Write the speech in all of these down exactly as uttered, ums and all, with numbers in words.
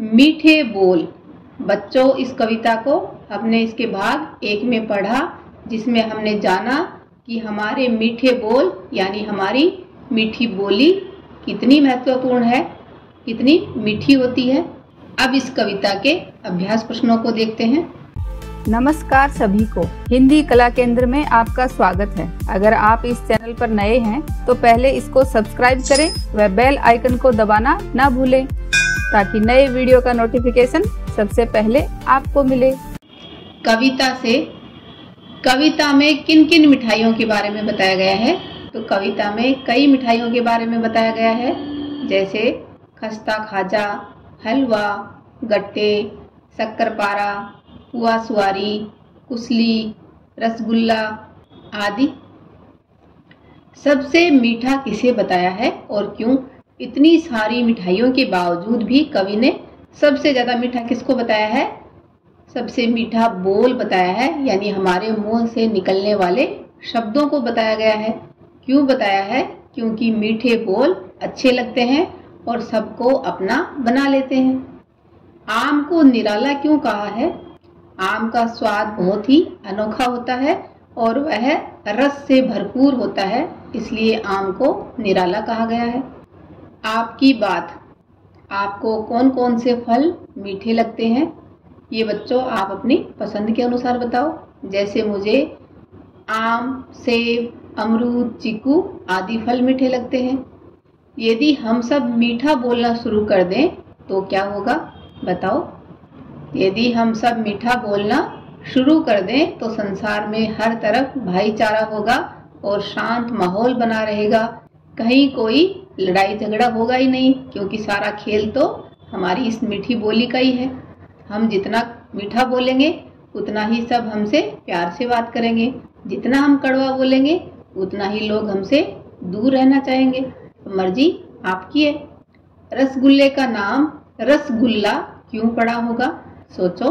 मीठे बोल। बच्चों, इस कविता को हमने इसके भाग एक में पढ़ा, जिसमें हमने जाना कि हमारे मीठे बोल यानी हमारी मीठी बोली कितनी महत्वपूर्ण है, कितनी मीठी होती है। अब इस कविता के अभ्यास प्रश्नों को देखते हैं। नमस्कार सभी को, हिंदी कला केंद्र में आपका स्वागत है। अगर आप इस चैनल पर नए हैं तो पहले इसको सब्सक्राइब करें व बेल आइकन को दबाना ना भूलें, ताकि नए वीडियो का नोटिफिकेशन सबसे पहले आपको मिले। कविता से कविता में किन किन मिठाइयों के बारे में बताया गया है? तो कविता में कई मिठाइयों के बारे में बताया गया है, जैसे खस्ता खाजा, हलवा, गट्टे, शक्करपारा, पुआ सुआरी, कुसली, रसगुल्ला आदि। सबसे मीठा किसे बताया है और क्यों? इतनी सारी मिठाइयों के बावजूद भी कवि ने सबसे ज्यादा मीठा किसको बताया है? सबसे मीठा बोल बताया है, यानी हमारे मुंह से निकलने वाले शब्दों को बताया गया है। क्यों बताया है? क्योंकि मीठे बोल अच्छे लगते हैं और सबको अपना बना लेते हैं। आम को निराला क्यों कहा है? आम का स्वाद बहुत ही अनोखा होता है और वह रस से भरपूर होता है, इसलिए आम को निराला कहा गया है। आपकी बात, आपको कौन कौन से फल मीठे लगते हैं? ये बच्चों आप अपनी पसंद के अनुसार बताओ। जैसे मुझे आम, सेब, अमरूद, चीकू आदि फल मीठे लगते हैं। यदि हम सब मीठा बोलना शुरू कर दें तो क्या होगा, बताओ? यदि हम सब मीठा बोलना शुरू कर दें तो संसार में हर तरफ भाईचारा होगा और शांत माहौल बना रहेगा। कहीं कोई लड़ाई झगड़ा होगा ही नहीं, क्योंकि सारा खेल तो हमारी इस मीठी बोली का ही है। हम जितना मीठा बोलेंगे उतना ही सब हमसे प्यार से बात करेंगे, जितना हम कड़वा बोलेंगे उतना ही लोग हमसे दूर रहना चाहेंगे। तो मर्जी आपकी है। रसगुल्ले का नाम रसगुल्ला क्यों पड़ा होगा? सोचो।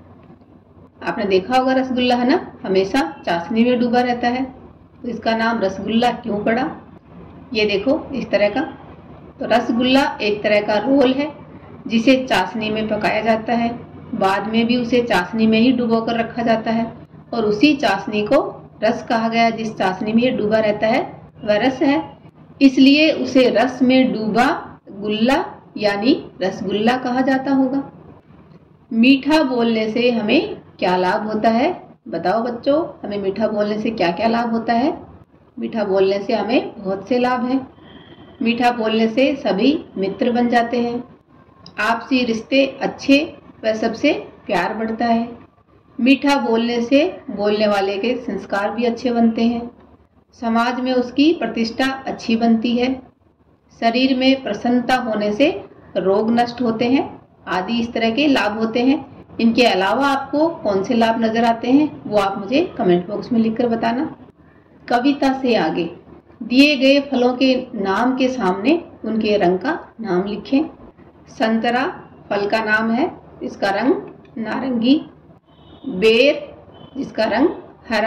आपने देखा होगा रसगुल्ला है ना, हमेशा चाशनी में डूबा रहता है, तो इसका नाम रसगुल्ला क्यों पड़ा? ये देखो इस तरह का। तो रसगुल्ला एक तरह का रोल है जिसे चाशनी में पकाया जाता है, बाद में भी उसे चाशनी में ही डुबोकर रखा जाता है और उसी चाशनी को रस कहा गया। जिस चाशनी में ये डूबा रहता है वह रस है, इसलिए उसे रस में डूबा गुल्ला यानी रसगुल्ला कहा जाता होगा। मीठा बोलने से हमें क्या लाभ होता है? बताओ बच्चों, हमें मीठा बोलने से क्या क्या लाभ होता है? मीठा बोलने से हमें बहुत से लाभ हैं। मीठा बोलने से सभी मित्र बन जाते हैं, आपसी रिश्ते अच्छे व सबसे प्यार बढ़ता है। मीठा बोलने से बोलने वाले के संस्कार भी अच्छे बनते हैं, समाज में उसकी प्रतिष्ठा अच्छी बनती है, शरीर में प्रसन्नता होने से रोग नष्ट होते हैं आदि इस तरह के लाभ होते हैं। इनके अलावा आपको कौन से लाभ नजर आते हैं वो आप मुझे कमेंट बॉक्स में लिखकर बताना। कविता से आगे दिए गए फलों के नाम के सामने उनके रंग का नाम लिखें। संतरा फल का नाम है, इसका रंग नारंगी। बेर जिसका रंग हरा।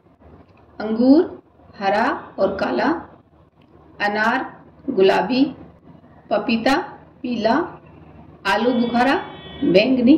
अंगूर हरा और काला। अनार गुलाबी। पपीता पीला। आलू बुखारा बैंगनी।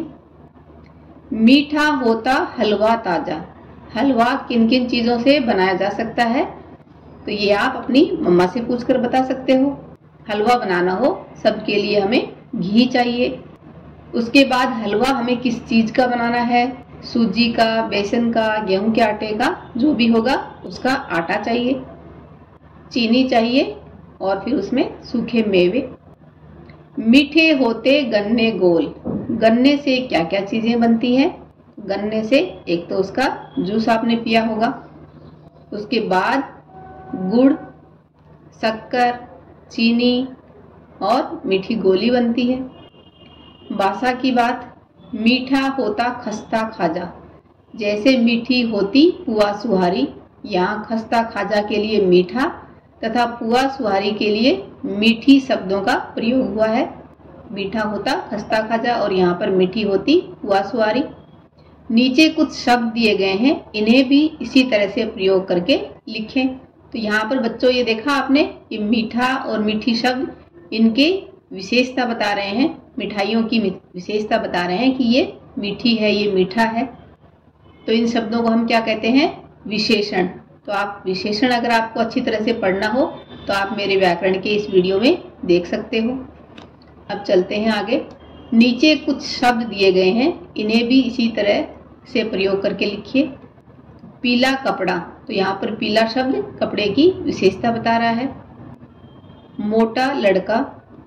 मीठा होता हलवा ताजा। हलवा किन किन चीजों से बनाया जा सकता है? तो ये आप अपनी मम्मा से पूछकर बता सकते हो। हलवा बनाना हो सबके लिए हमें घी चाहिए। उसके बाद हलवा हमें किस चीज का बनाना है? सूजी का, बेसन का, गेहूं के आटे का, जो भी होगा उसका आटा चाहिए, चीनी चाहिए और फिर उसमें सूखे मेवे। मीठे होते गन्ने गोल। गन्ने से क्या क्या चीजें बनती हैं? गन्ने से एक तो उसका जूस आपने पिया होगा, उसके बाद गुड़, शक्कर, चीनी और मीठी गोली बनती है। बासा की बात, मीठा होता खस्ता खाजा। जैसे मीठी होती पुआ सुहारी, यहाँ खस्ता खाजा के लिए मीठा तथा पुआ सुहारी के लिए मीठी शब्दों का प्रयोग हुआ है। मीठा होता खस्ता खाजा और यहाँ पर मीठी होती पुआ सुहारी। नीचे कुछ शब्द दिए गए हैं, इन्हें भी इसी तरह से प्रयोग करके लिखें। तो यहाँ पर बच्चों ये देखा आपने, ये मीठा और मीठी शब्द इनके विशेषता बता रहे हैं। मिठाइयों की विशेषता बता रहे हैं कि ये मीठी है, ये मीठा है, तो इन शब्दों को हम क्या कहते हैं? विशेषण। तो आप विशेषण अगर आपको अच्छी तरह से पढ़ना हो तो आप मेरे व्याकरण के इस वीडियो में देख सकते हो। अब चलते हैं आगे। नीचे कुछ शब्द दिए गए हैं, इन्हें भी इसी तरह से प्रयोग करके लिखिए। पीला कपड़ा, तो यहाँ पर पीला शब्द कपड़े की विशेषता बता रहा है। मोटा लड़का,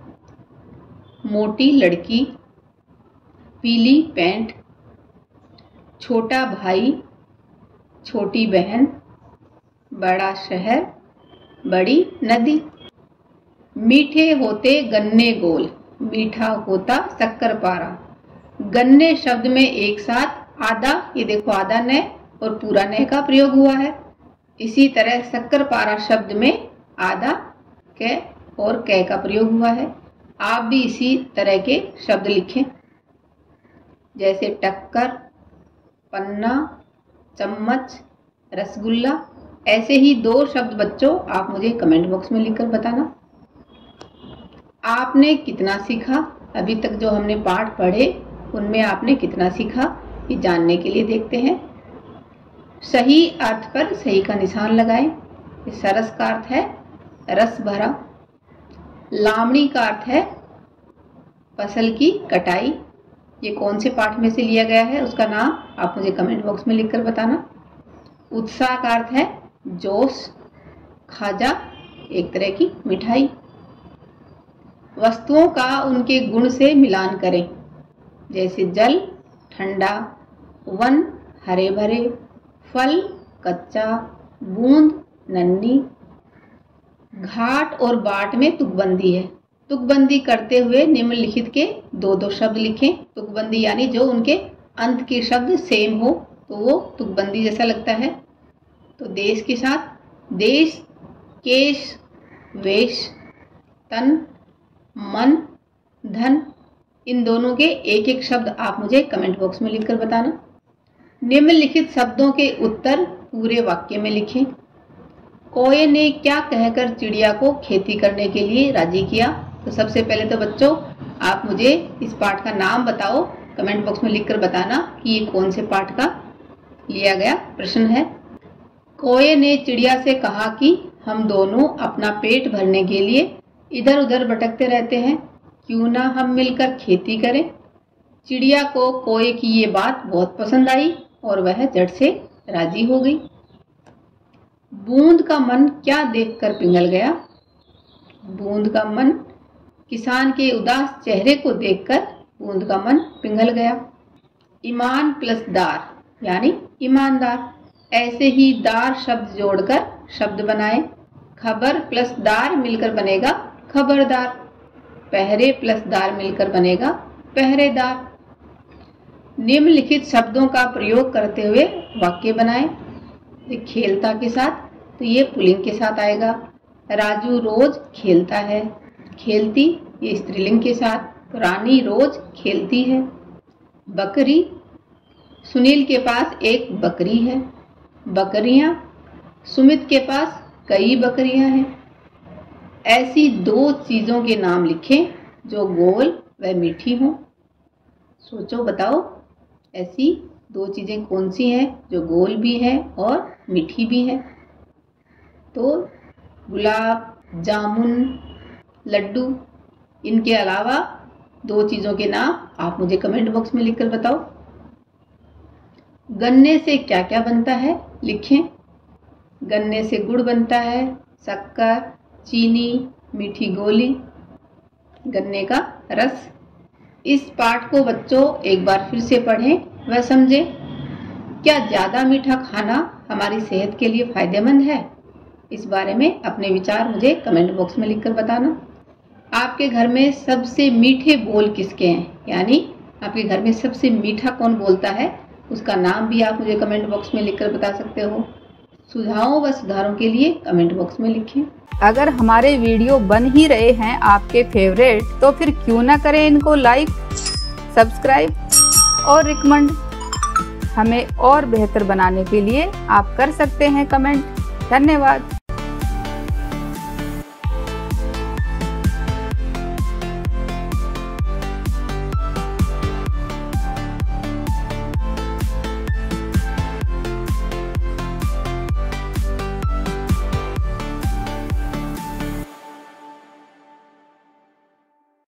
मोटी लड़की, पीली पैंट, छोटा भाई, छोटी बहन, बड़ा शहर, बड़ी नदी। मीठे होते गन्ने गोल, मीठा होता शक्करपारा। गन्ने शब्द में एक साथ आधा, ये देखो आधा न और पूरा न का प्रयोग हुआ है। इसी तरह शक्करपारा शब्द में आधा क और क का प्रयोग हुआ है। आप भी इसी तरह के शब्द लिखें, जैसे टक्कर, पन्ना, चम्मच, रसगुल्ला। ऐसे ही दो शब्द बच्चों आप मुझे कमेंट बॉक्स में लिखकर बताना। आपने कितना सीखा? अभी तक जो हमने पाठ पढ़े उनमें आपने कितना सीखा, ये जानने के लिए देखते हैं। सही अर्थ पर सही का निशान लगाएं। सरस का अर्थ है रस भरा। लावणी का अर्थ है फसल की कटाई। ये कौन से पाठ में से लिया गया है, उसका नाम आप मुझे कमेंट बॉक्स में लिखकर बताना। उत्साह का अर्थ है जोश। खाजा एक तरह की मिठाई। वस्तुओं का उनके गुण से मिलान करें, जैसे जल ठंडा, वन हरे भरे, फल कच्चा, बूंद नन्ही। घाट और बाट में तुकबंदी है। तुकबंदी करते हुए निम्नलिखित के दो दो शब्द लिखें। तुकबंदी यानी जो उनके अंत के शब्द सेम हो तो वो तुकबंदी जैसा लगता है। तो देश के साथ देश, केश, वेश, तन, मन, धन, इन दोनों के एक एक शब्द आप मुझे कमेंट बॉक्स में लिखकर बताना। निम्नलिखित शब्दों के उत्तर पूरे वाक्य में लिखें। कोए ने क्या कहकर चिड़िया को खेती करने के लिए राजी किया? तो सबसे पहले तो बच्चों आप मुझे इस पाठ का नाम बताओ, कमेंट बॉक्स में लिखकर बताना कि ये कौन से पाठ का लिया गया प्रश्न है। कोए ने चिड़िया से कहा कि हम दोनों अपना पेट भरने के लिए इधर उधर भटकते रहते हैं, क्यों ना हम मिलकर खेती करें। चिड़िया को कोए की ये बात बहुत पसंद आई और वह झट से राजी हो गई। बूंद का मन क्या देखकर पिघल गया? बूंद का मन किसान के उदास चेहरे को देखकर बूंद का मन पिघल गया। ईमान प्लस दार यानी ईमानदार। ऐसे ही दार शब्द जोड़कर शब्द बनाएं। खबर प्लस दार मिलकर बनेगा खबरदार। पहरे प्लस दार मिलकर बनेगा पहरेदार। निम्नलिखित शब्दों का प्रयोग करते हुए वाक्य बनाएं। खेलता के साथ तो ये पुल्लिंग के साथ आएगा। राजू रोज खेलता है। खेलती ये स्त्रीलिंग के साथ। रानी रोज खेलती है। बकरी, सुनील के पास एक बकरी है। बकरियां, सुमित के पास कई बकरियां हैं। ऐसी दो चीजों के नाम लिखें जो गोल व मीठी हों। सोचो बताओ ऐसी दो चीजें कौन सी हैं जो गोल भी हैं और मीठी भी हैं। तो गुलाब, जामुन, लड्डू, इनके अलावा दो चीजों के नाम आप मुझे कमेंट बॉक्स में लिखकर बताओ। गन्ने से क्या क्या बनता है लिखें। गन्ने से गुड़ बनता है, शक्कर, चीनी, मीठी गोली, गन्ने का रस। इस पाठ को बच्चों एक बार फिर से पढ़ें व समझें। क्या ज़्यादा मीठा खाना हमारी सेहत के लिए फायदेमंद है? इस बारे में अपने विचार मुझे कमेंट बॉक्स में लिखकर बताना। आपके घर में सबसे मीठे बोल किसके हैं, यानी आपके घर में सबसे मीठा कौन बोलता है, उसका नाम भी आप मुझे कमेंट बॉक्स में लिखकर बता सकते हो। सुझावों व सुधारों के लिए कमेंट बॉक्स में लिखें। अगर हमारे वीडियो बन ही रहे हैं आपके फेवरेट, तो फिर क्यों ना करें इनको लाइक, सब्सक्राइब और रिकमेंड। हमें और बेहतर बनाने के लिए आप कर सकते हैं कमेंट। धन्यवाद।